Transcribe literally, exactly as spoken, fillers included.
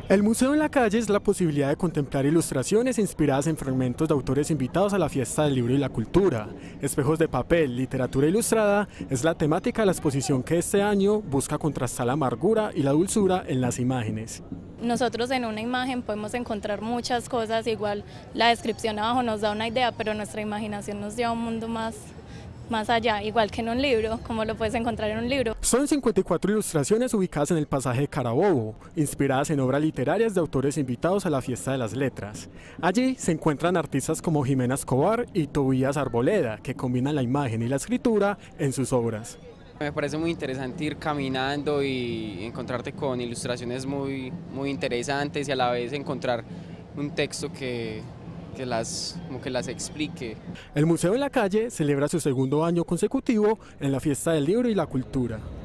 El Museo en la Calle es la posibilidad de contemplar ilustraciones inspiradas en fragmentos de autores invitados a la Fiesta del Libro y la Cultura. Espejos de papel, literatura ilustrada es la temática de la exposición que este año busca contrastar la amargura y la dulzura en las imágenes. Nosotros en una imagen podemos encontrar muchas cosas, igual la descripción abajo nos da una idea, pero nuestra imaginación nos lleva a un mundo más, más allá, igual que en un libro, como lo puedes encontrar en un libro. Son cincuenta y cuatro ilustraciones ubicadas en el pasaje de Carabobo, inspiradas en obras literarias de autores invitados a la Fiesta de las Letras. Allí se encuentran artistas como Jimena Escobar y Tobías Arboleda, que combinan la imagen y la escritura en sus obras. Me parece muy interesante ir caminando y encontrarte con ilustraciones muy, muy interesantes y a la vez encontrar un texto que, que, las, como que las explique. El Museo en la Calle celebra su segundo año consecutivo en la Fiesta del Libro y la Cultura.